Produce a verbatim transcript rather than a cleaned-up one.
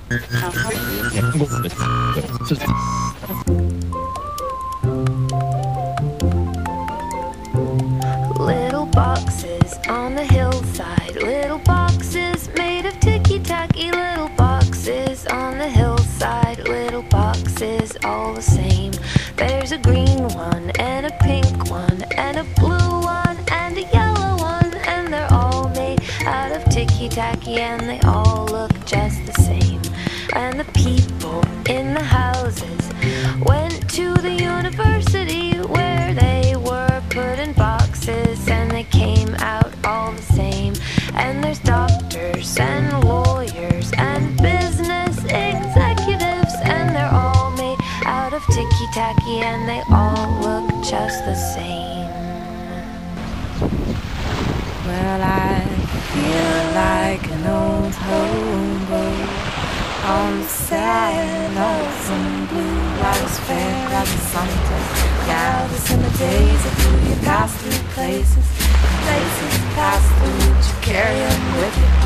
Little boxes on the hillside, little boxes made of ticky-tacky, little boxes on the hillside, little boxes all the same. There's a green one and a pink one and a blue one and a yellow one, and they're all made out of ticky-tacky and they all look just the same. And the people in the houses went to the university where they were put in boxes and they came out all the same. And there's doctors and lawyers and business executives, and they're all made out of ticky-tacky and they all look just the same. Well, I feel like an old hobo on the side of some blue. I was fair, I was something. Now the summer days I do you pass through places, places past through which you carry on with you.